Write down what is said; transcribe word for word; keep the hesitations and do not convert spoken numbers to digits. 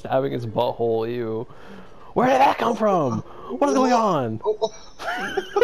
stabbing his butthole. Ew. Where did that come from? What is going on?